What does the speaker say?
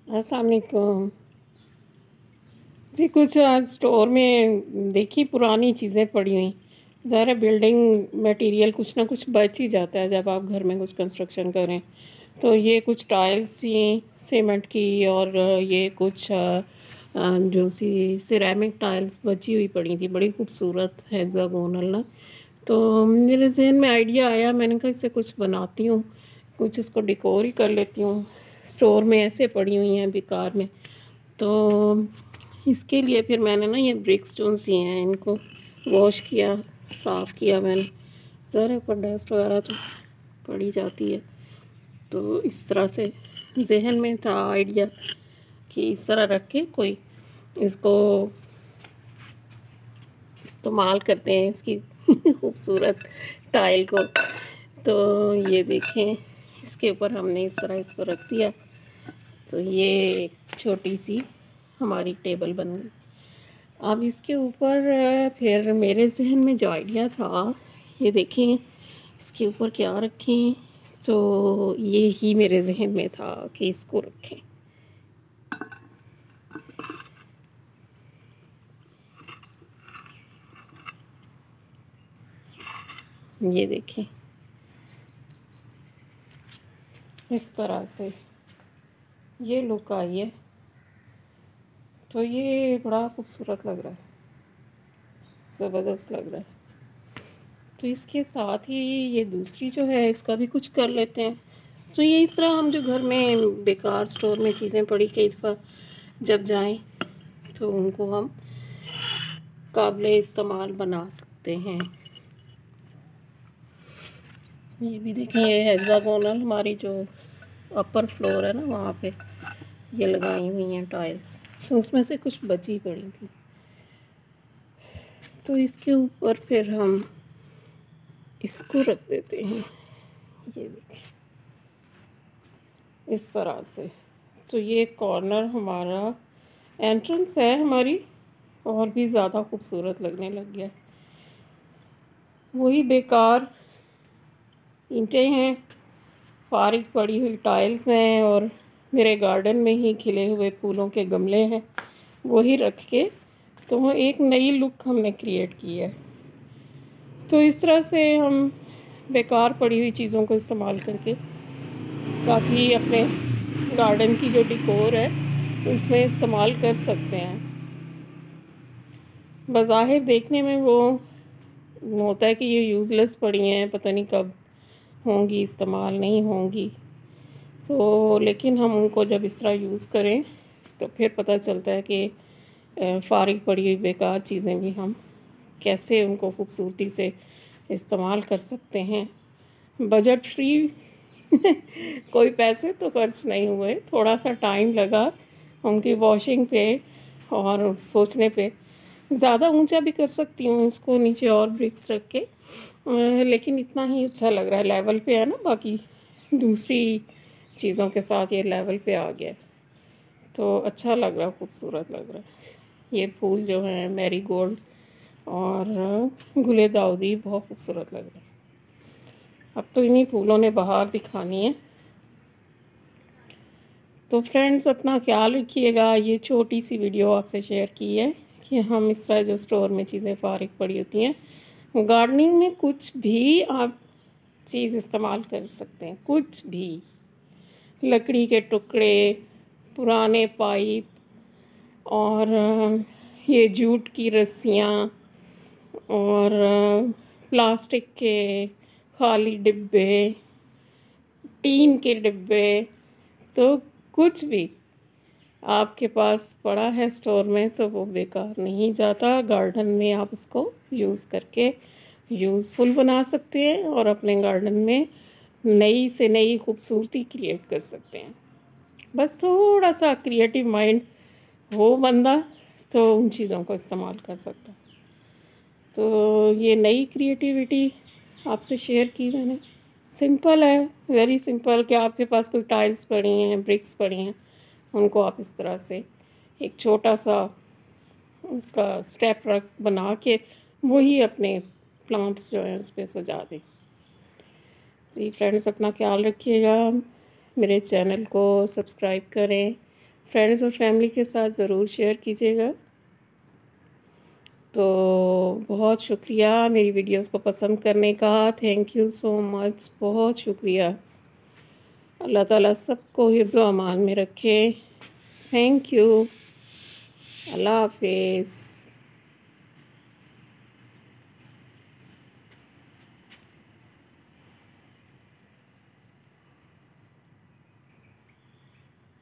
अस्सलाम वालेकुम जी। कुछ आज स्टोर में देखी पुरानी चीज़ें पड़ी हुई। ज़रा बिल्डिंग मटेरियल कुछ ना कुछ बच ही जाता है जब आप घर में कुछ कंस्ट्रक्शन करें। तो ये कुछ टाइल्स थी सीमेंट की, और ये कुछ जो सी सिरेमिक टाइल्स बची हुई पड़ी थी, बड़ी खूबसूरत हेक्सागोनल ना। तो मेरे जहन में आइडिया आया, मैंने कहा इससे कुछ बनाती हूँ, कुछ इसको डेकोर ही कर लेती हूँ। स्टोर में ऐसे पड़ी हुई हैं बेकार में। तो इसके लिए फिर मैंने ना ये ब्रिक स्टोन्स लिए हैं, इनको वॉश किया, साफ़ किया मैंने। ज़रा ऊपर डस्ट वगैरह तो पड़ी जाती है। तो इस तरह से जहन में था आइडिया कि इस तरह रख के कोई इसको इस्तेमाल करते हैं, इसकी खूबसूरत टाइल को। तो ये देखें, इसके ऊपर हमने इस तरह इसको रख दिया, तो ये एक छोटी सी हमारी टेबल बन गई। अब इसके ऊपर फिर मेरे जहन में जो आइडिया था, ये देखें इसके ऊपर क्या रखें। तो ये ही मेरे जहन में था कि इसको रखें। ये देखें इस तरह से ये लुक आई है। तो ये बड़ा खूबसूरत लग रहा है, ज़बरदस्त लग रहा है। तो इसके साथ ही ये दूसरी जो है, इसका भी कुछ कर लेते हैं। तो ये इस तरह हम जो घर में बेकार स्टोर में चीज़ें पड़ी कई दफ़ा जब जाएं तो उनको हम काबिले इस्तेमाल बना सकते हैं। ये भी देखें, ये हेक्सागोनल हमारी जो अपर फ्लोर है ना, वहाँ पे ये लगाई हुई हैं टाइल्स। तो उसमें से कुछ बची पड़ी थी, तो इसके ऊपर फिर हम इसको रख देते हैं। ये देखिए इस तरह से। तो ये कॉर्नर हमारा एंट्रेंस है हमारी, और भी ज़्यादा खूबसूरत लगने लग गया। वही बेकार ईंटें हैं, फारिग पड़ी हुई टाइल्स हैं, और मेरे गार्डन में ही खिले हुए फूलों के गमले हैं, वही रख के तो एक नई लुक हमने क्रिएट की है। तो इस तरह से हम बेकार पड़ी हुई चीज़ों को इस्तेमाल करके काफ़ी अपने गार्डन की जो डिकोर है उसमें इस्तेमाल कर सकते हैं। बज़ाहिर देखने में वो होता है कि ये यूज़लेस पड़ी हैं, पता नहीं कब होंगी, इस्तेमाल नहीं होंगी। तो लेकिन हम उनको जब इस तरह यूज़ करें तो फिर पता चलता है कि फारिग पड़ी हुई बेकार चीज़ें भी हम कैसे उनको खूबसूरती से इस्तेमाल कर सकते हैं। बजट फ्री कोई पैसे तो खर्च नहीं हुए, थोड़ा सा टाइम लगा उनकी वॉशिंग पे और सोचने पे। ज़्यादा ऊंचा भी कर सकती हूँ उसको, नीचे और ब्रिक्स रख के, लेकिन इतना ही अच्छा लग रहा है, लेवल पे है ना। बाकी दूसरी चीज़ों के साथ ये लेवल पे आ गया, तो अच्छा लग रहा है, खूबसूरत लग रहा है। ये फूल जो हैं मैरीगोल्ड और गुले दाउदी बहुत खूबसूरत लग रहे हैं। अब तो इन्हीं फूलों ने बहार दिखानी है। तो फ्रेंड्स, अपना ख्याल रखिएगा। ये छोटी सी वीडियो आपसे शेयर की है कि हम इस तरह जो स्टोर में चीज़ें फारिग पड़ी होती हैं, गार्डनिंग में कुछ भी आप चीज़ इस्तेमाल कर सकते हैं, कुछ भी। लकड़ी के टुकड़े, पुराने पाइप, और ये जूट की रस्सियाँ, और प्लास्टिक के खाली डिब्बे, टीन के डिब्बे, तो कुछ भी आपके पास पड़ा है स्टोर में तो वो बेकार नहीं जाता। गार्डन में आप उसको यूज़ करके यूज़फुल बना सकते हैं और अपने गार्डन में नई से नई खूबसूरती क्रिएट कर सकते हैं। बस थोड़ा सा क्रिएटिव माइंड हो बंदा तो उन चीज़ों को इस्तेमाल कर सकता है। तो ये नई क्रिएटिविटी आपसे शेयर की मैंने। सिंपल है, वेरी सिंपल। कि आपके पास कोई टाइल्स पड़ी हैं, ब्रिक्स पड़ी हैं, उनको आप इस तरह से एक छोटा सा उसका स्टेप रख बना के वही अपने प्लांट्स जो हैं उस पर सजा दें। जी फ्रेंड्स, अपना ख्याल रखिएगा, मेरे चैनल को सब्सक्राइब करें, फ्रेंड्स और फैमिली के साथ ज़रूर शेयर कीजिएगा। तो बहुत शुक्रिया मेरी वीडियोस को पसंद करने का। थैंक यू सो मच, बहुत शुक्रिया। अल्लाह ताला सबको हिफ्ज़ व अमान में रखे। Thank you. अल्लाह हाफिज़।